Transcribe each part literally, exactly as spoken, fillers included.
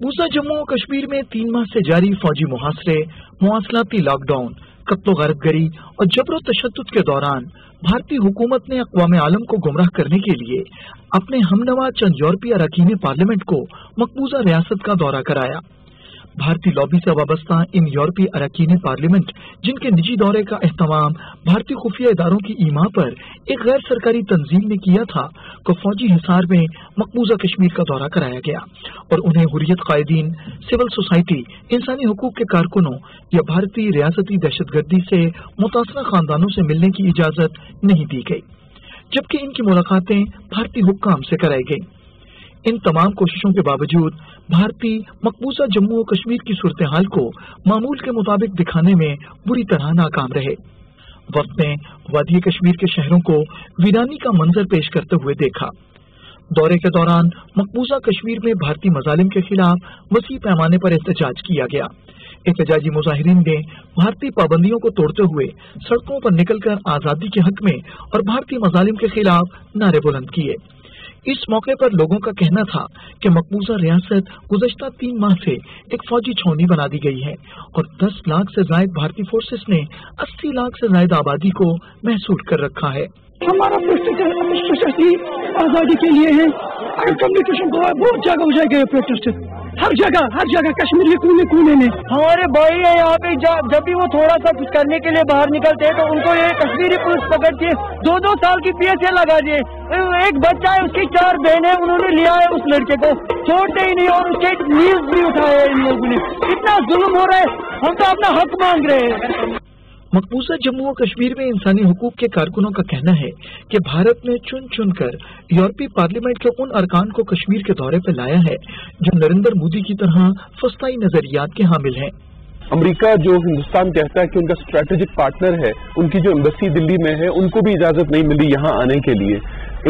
मकबूजा जम्मू और कश्मीर में तीन माह से जारी फौजी मुहासरे, मुवासलाती लॉकडाउन, कत्लो गारतगरी और जबरो तशद्दुद के दौरान भारतीय हुकूमत ने अक़वाम आलम को गुमराह करने के लिए अपने हमनवा चंद यूरोपीय अरकान पार्लियामेंट को मकबूजा रियासत का दौरा कराया। भारतीय लॉबी से वाबस्ता इन यूरोपीय अरकान पार्लियामेंट, जिनके निजी दौरे का एहतमाम भारतीय खुफिया इदारों की ईमा पर एक गैर सरकारी तंजीम ने किया था, को फौजी हिसार में मकबूजा कश्मीर का दौरा कराया गया और उन्हें हुर्रियत कायदीन, सिविल सोसाइटी, इंसानी हुकूक के कारकुनों या भारतीय रियासती दहशतगर्दी से मुतासरा खानदानों से मिलने की इजाजत नहीं दी गई, जबकि इनकी मुलाकातें भारतीय हुक्काम से कराई गई। इन तमाम कोशिशों के बावजूद भारतीय मकबूजा जम्मू और कश्मीर की सूरत हाल को मामूल के मुताबिक दिखाने में बुरी तरह नाकाम रहे। वक्त ने वादी कश्मीर के शहरों को वीरानी का मंजर पेश करते हुए देखा। दौरे के दौरान मकबूजा कश्मीर में भारतीय मजालिम के खिलाफ वसी पैमाने पर एहतजाज किया गया। एहतजाजी मुजाहिरीन ने भारतीय पाबंदियों को तोड़ते हुए सड़कों पर निकलकर आजादी के हक में और भारतीय मजालिम के खिलाफ नारे बुलंद किए। इस मौके पर लोगों का कहना था कि मकबूजा रियासत गुज़श्ता तीन माह से एक फौजी छावनी बना दी गई है और दस लाख से ज्यादा भारतीय फोर्सेस ने अस्सी लाख से ज्यादा आबादी को महसूर कर रखा है। हमारा प्रोटेस्ट आजादी के लिए है। कम्युनिकेशन बहुत जगह हो जाएगा प्रोटेस्ट, हर जगह हर जगह कश्मीर के कोने कोने में हमारे भाई है यहाँ पे। जब भी वो थोड़ा सा कुछ करने के लिए बाहर निकलते हैं तो उनको ये कश्मीरी पुलिस पकड़ती है, दो दो साल की पी एस ए लगा दिए। एक बच्चा है, उसकी चार बहनें, उन्होंने लिया है उस लड़के को, छोड़ते ही नहीं और उसके न्यूज भी उठाए इन लोगों ने। इतना जुल्म हो रहा है, हम तो अपना हक मांग रहे हैं। मकबूजा जम्मू और कश्मीर में इंसानी हुकूक के कारकुनों का कहना है कि भारत ने चुन चुन कर यूरोपीय पार्लियामेंट के उन अरकान को कश्मीर के दौरे पर लाया है जो नरेंद्र मोदी की तरह फस्ताई नजरियात के हामिल हैं। अमेरिका जो हिंदुस्तान कहता है कि उनका स्ट्रेटेजिक पार्टनर है, उनकी जो एम्बेसी दिल्ली में है, उनको भी इजाजत नहीं मिली यहाँ आने के लिए।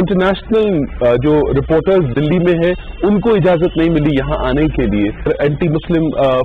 इंटरनेशनल जो रिपोर्टर्स दिल्ली में हैं, उनको इजाजत नहीं मिली यहाँ आने के लिए। एंटी मुस्लिम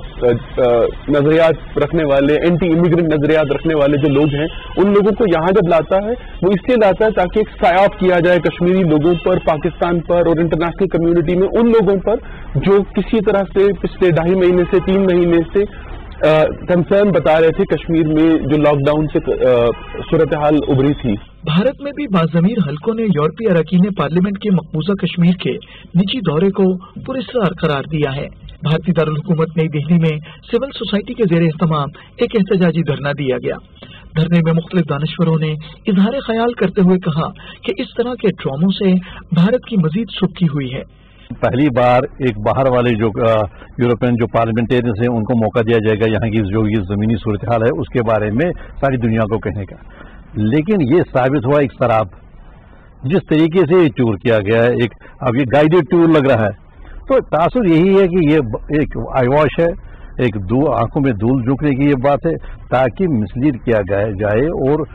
नजरियात रखने वाले, एंटी इमिग्रेंट नजरियात रखने वाले जो लोग हैं, उन लोगों को यहाँ जब लाता है वो इसलिए लाता है ताकि एक सायाब किया जाए कश्मीरी लोगों पर, पाकिस्तान पर और इंटरनेशनल कम्युनिटी में उन लोगों पर जो किसी तरह से पिछले ढाई महीने से तीन महीने से कंसर्न बता रहे थे कश्मीर में जो लॉकडाउन से सूरत हाल उभरी थी। भारत में भी बाज़मीर हलकों ने यूरोपीय अरकान पार्लियामेंट के मकबूजा कश्मीर के निजी दौरे को पुरस्कार करार दिया है। भारतीय दारुल हुकूमत नई दिल्ली में सिविल सोसाइटी के जेर इस्तेमाल एक एहतजाजी धरना दिया गया। धरने में मुख्तलिफ दानिश्वरों ने इजहार ख्याल करते हुए कहा कि इस तरह के ड्रामों से भारत की मजीद सुर्खी हुई है। पहली बार एक बाहर वाले जो यूरोपियन जो पार्लियामेंटेरियंस हैं उनको मौका दिया जाएगा यहाँ की जो ये जमीनी सूरत हाल है उसके बारे में सारी दुनिया को कहने का। लेकिन ये साबित हुआ एक शराब, जिस तरीके से ये टूर किया गया है, एक अब ये गाइडेड टूर लग रहा है। तो तासुर यही है कि ये एक आईवॉश है, एक दू आंखों में धूल झोंकने की ये बात है ताकि मिसलीड किया जाए और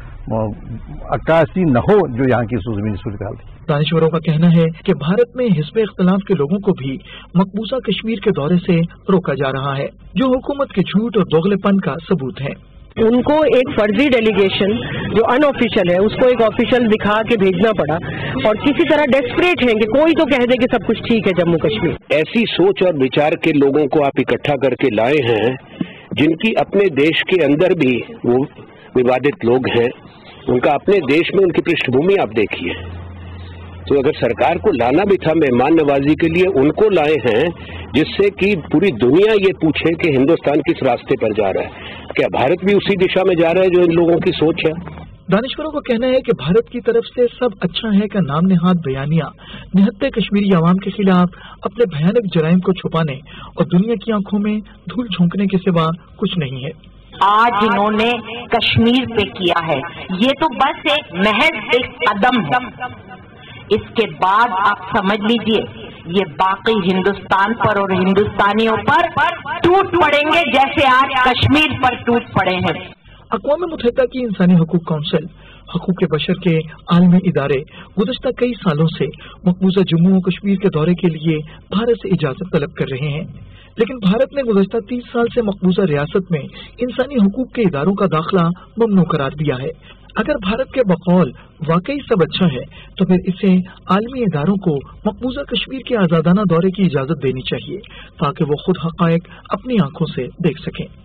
अक्कासी न हो जो यहाँ की जमीनी सूरत हाल है। दानिश्वरों का कहना है कि भारत में हिस्ब इख्तिलाफ के लोगों को भी मकबूजा कश्मीर के दौरे से रोका जा रहा है, जो हुकूमत के झूठ और दोगलेपन का सबूत है। उनको एक फर्जी डेलीगेशन जो अनऑफिशियल है उसको एक ऑफिशियल दिखा के भेजना पड़ा और किसी तरह डेस्परेट हैं कि कोई तो कह दे कि सब कुछ ठीक है जम्मू कश्मीर। ऐसी सोच और विचार के लोगों को आप इकट्ठा करके लाए हैं जिनकी अपने देश के अंदर भी वो विवादित लोग हैं, उनका अपने देश में उनकी पृष्ठभूमि आप देखिए। तो अगर सरकार को लाना भी था मेहमान नवाजी के लिए, उनको लाए हैं जिससे कि पूरी दुनिया ये पूछे कि हिंदुस्तान किस रास्ते पर जा रहा है, क्या भारत भी उसी दिशा में जा रहा है जो इन लोगों की सोच है। दानिश्वरों का कहना है कि भारत की तरफ से सब अच्छा है का नाम नेहाद बयानिया निहत्ते कश्मीरी आवाम के खिलाफ अपने भयानक जराइम को छुपाने और दुनिया की आंखों में धूल झोंकने के सिवा कुछ नहीं है। आज इन्होंने कश्मीर पे किया है, ये तो बस एक महज एक कदम है। इसके बाद आप समझ लीजिए ये बाकी हिंदुस्तान पर और हिंदुस्तानियों पर टूट पड़ेंगे जैसे आज कश्मीर पर टूट पड़े हैं। अक़वाम मुत्तहिदा की इंसानी हुकूक काउंसिल, हकूक़ बशर के आलमी इदारे गुज़श्ता कई सालों से मकबूजा जम्मू और कश्मीर के दौरे के लिए भारत से इजाजत तलब कर रहे हैं, लेकिन भारत ने गुज़श्ता तीस साल से मकबूजा रियासत में इंसानी हुकूक के इदारों का दाखिला ममनू करार दिया है। अगर भारत के बकौल वाकई सब अच्छा है तो फिर इसे आलमी इदारों को मकबूजा कश्मीर के आजादाना दौरे की इजाजत देनी चाहिए ताकि वो खुद हकायक अपनी आंखों से देख सकें।